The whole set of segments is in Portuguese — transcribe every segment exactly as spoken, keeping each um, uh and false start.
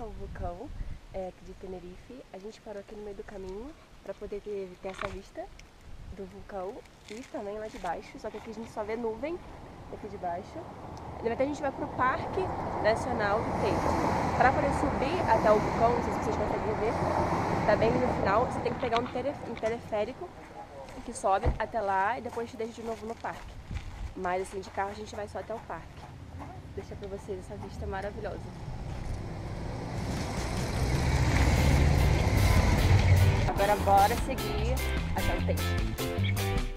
ao vulcão é, aqui de Tenerife. A gente parou aqui no meio do caminho para poder ter, ter essa vista do vulcão e também lá de baixo, só que aqui a gente só vê nuvem aqui de baixo. Na verdade a gente vai pro Parque Nacional do Teide. Para poder subir até o vulcão, não sei se vocês conseguem ver, tá bem no final, você tem que pegar um, um teleférico que sobe até lá e depois te deixa de novo no parque. Mas assim, de carro a gente vai só até o parque. Vou deixar pra vocês essa vista maravilhosa. Agora bora seguir até o Teide.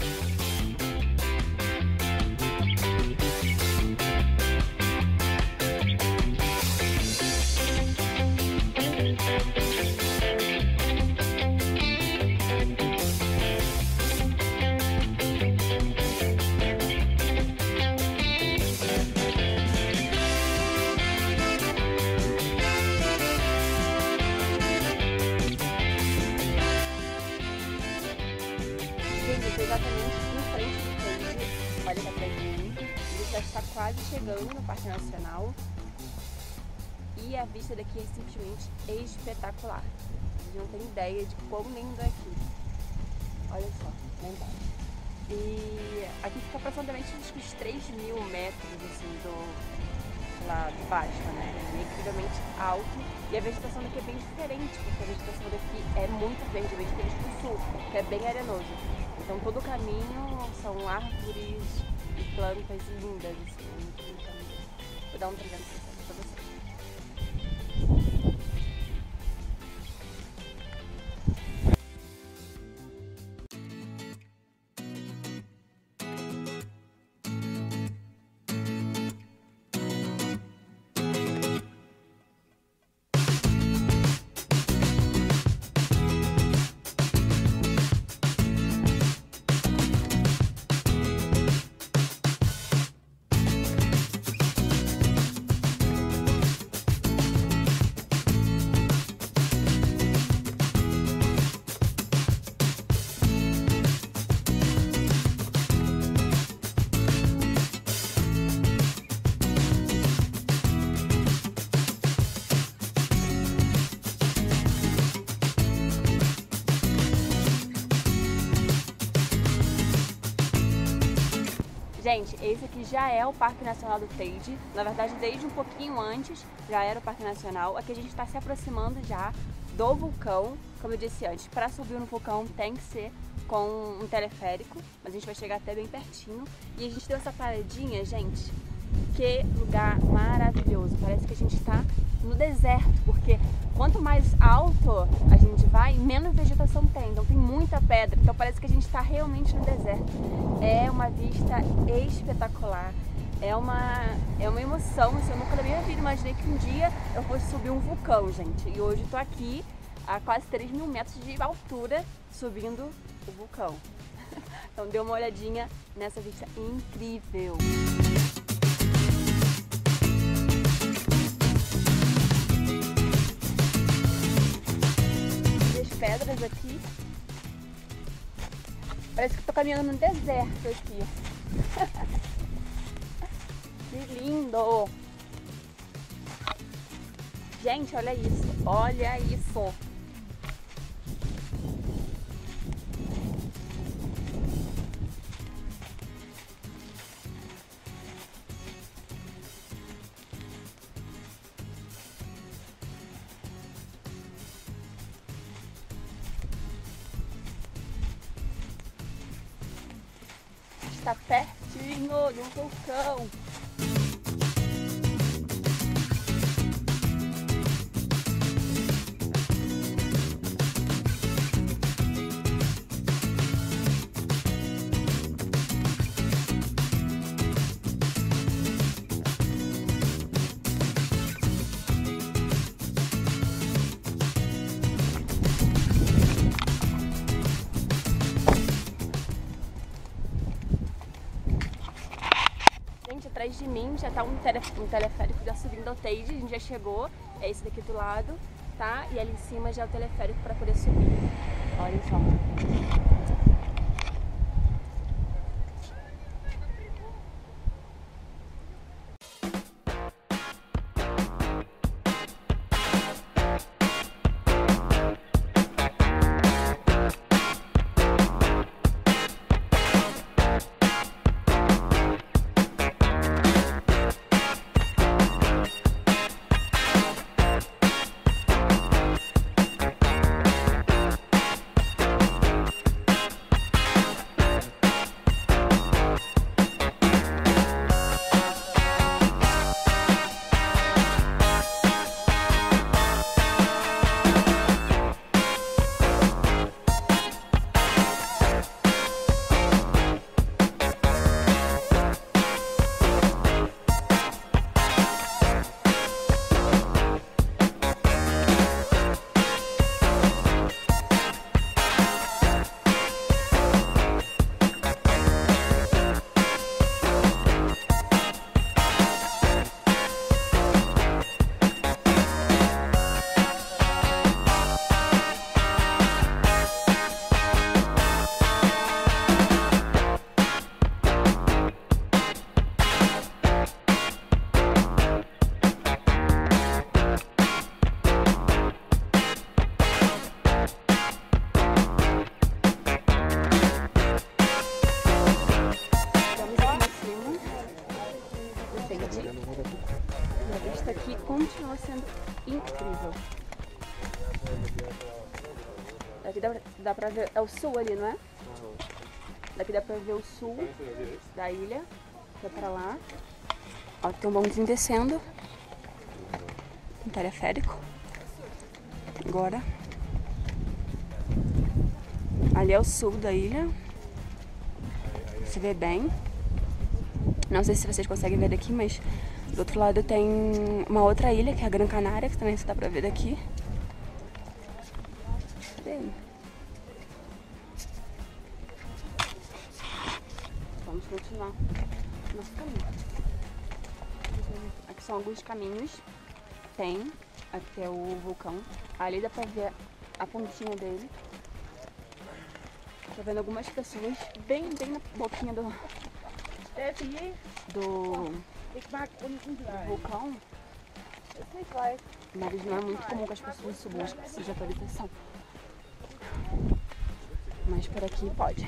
Exatamente em frente do Confira, olha aqui atrás de mim. A gente já está quase chegando no Parque Nacional e a vista daqui é simplesmente espetacular. Vocês não tem ideia de quão lindo é aqui. Olha só, lá embaixo. E aqui fica aproximadamente uns três mil metros assim, do, lá de baixo, né? É incrivelmente alto e a vegetação daqui é bem diferente, porque a vegetação daqui é muito verde, bem diferente do sul, que é bem arenoso. Então todo o caminho são árvores e plantas lindas, assim, muito lindo caminho. Vou dar um trezentos e sessenta pra vocês. Gente, esse aqui já é o Parque Nacional do Teide. Na verdade, desde um pouquinho antes já era o Parque Nacional. Aqui a gente está se aproximando já do vulcão. Como eu disse antes, para subir no vulcão tem que ser com um teleférico, mas a gente vai chegar até bem pertinho. E a gente deu essa paradinha, gente. Que lugar maravilhoso. Parece que a gente está no deserto, porque quanto mais alto a gente vai, menos vegetação tem. Então tem muita pedra, então parece que a gente está realmente no deserto. É uma vista espetacular, é uma, é uma emoção. Assim, eu nunca na minha vida imaginei que um dia eu fosse subir um vulcão, gente. E hoje eu tô aqui a quase três mil metros de altura subindo o vulcão. Então dê uma olhadinha nessa vista incrível. Pedras aqui, parece que eu tô caminhando no deserto aqui. Que lindo! Gente, olha isso, olha isso! Está pertinho do vulcão. Atrás de mim já tá um, tele, um teleférico já subindo ao Teide, a gente já chegou, é esse daqui do lado, tá? E ali em cima já é o teleférico para poder subir. Olha só. E a vista aqui continua sendo incrível. Daqui dá pra, dá pra ver, é o sul ali, não é? Daqui dá pra ver o sul da ilha, que é pra lá. Ó, tem um bondinho descendo. Um teleférico. Agora. Ali é o sul da ilha. Você vê bem. Não sei se vocês conseguem ver daqui, mas do outro lado tem uma outra ilha, que é a Gran Canária, que também se dá pra ver daqui. Bem. Vamos continuar nosso caminho. Aqui são alguns caminhos. Tem até o vulcão. Ali dá pra ver a pontinha dele. Tô vendo algumas pessoas bem, bem na boquinha do, do, do vulcão. Mas não é muito comum que as pessoas subam, acho que precisa de autorização. Mas por aqui pode.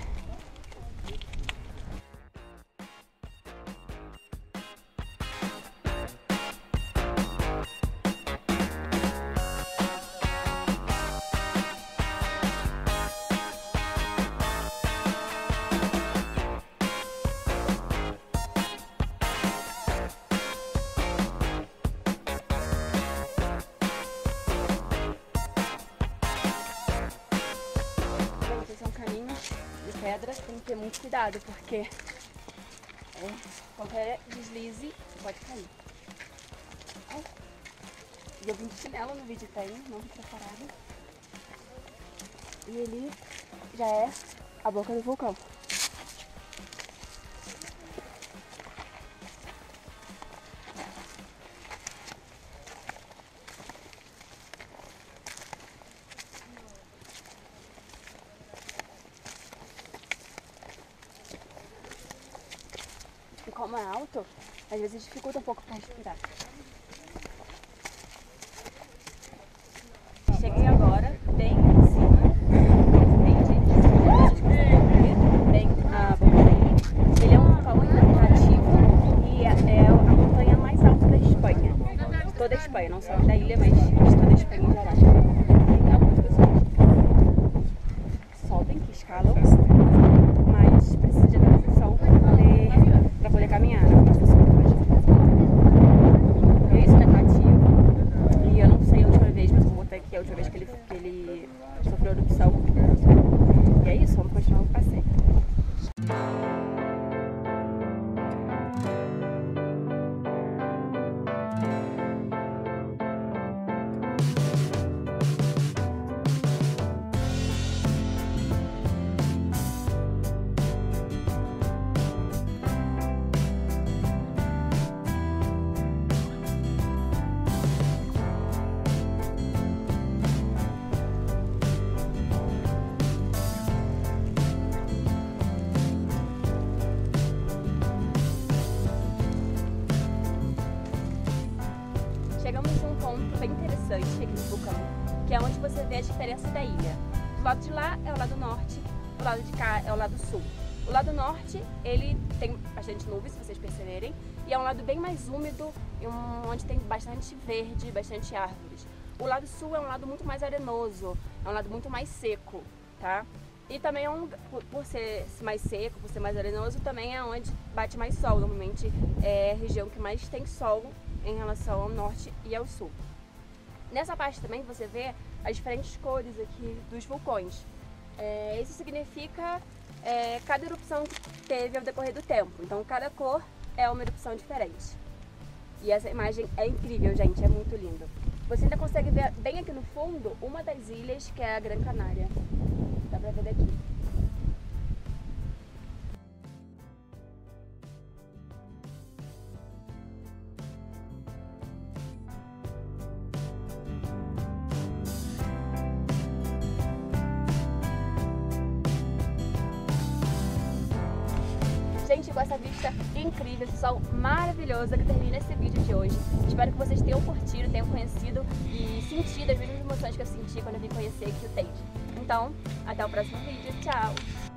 Pedras, tem que ter muito cuidado, porque é, qualquer deslize pode cair. Ai. E eu vim de chinelo no vídeo, tem, não vim preparada. E ali já é a boca do vulcão. E como é alto, às vezes dificulta um pouco para respirar. Cheguei agora, bem em cima, bem na boca dele. Ele é um vulcão nativo e é a montanha mais alta da Espanha. De toda a Espanha, não só da ilha, mas de toda a Espanha em geral. Tem algumas pessoas que sobem, que escalam, mas precisa de transição para poder, pra poder caminhar. É isso que é nativo. E eu não sei a última vez, mas vou botar aqui a última vez que ele, que ele sofreu erupção. E é isso, vamos continuar o passeio. Chegamos num ponto bem interessante aqui no vulcão, que é onde você vê a diferença da ilha. Do lado de lá é o lado norte, do lado de cá é o lado sul. O lado norte, ele tem bastante nuvens, se vocês perceberem, e é um lado bem mais úmido, onde tem bastante verde, bastante árvores. O lado sul é um lado muito mais arenoso, é um lado muito mais seco, tá? E também é um, por ser mais seco, por ser mais arenoso, também é onde bate mais sol. Normalmente é a região que mais tem sol em relação ao norte e ao sul. Nessa parte também você vê as diferentes cores aqui dos vulcões. É, isso significa é, cada erupção que teve ao decorrer do tempo. Então cada cor é uma erupção diferente. E essa imagem é incrível, gente, é muito lindo. Você ainda consegue ver bem aqui no fundo uma das ilhas, que é a Gran Canária. Dá pra ver daqui. Gente, com essa vista incrível, esse sol maravilhoso que termina esse vídeo de hoje. Espero que vocês tenham curtido, tenham conhecido e sentido as mesmas emoções que eu senti quando eu vim conhecer aqui o Teide. Então, até o próximo vídeo. Tchau!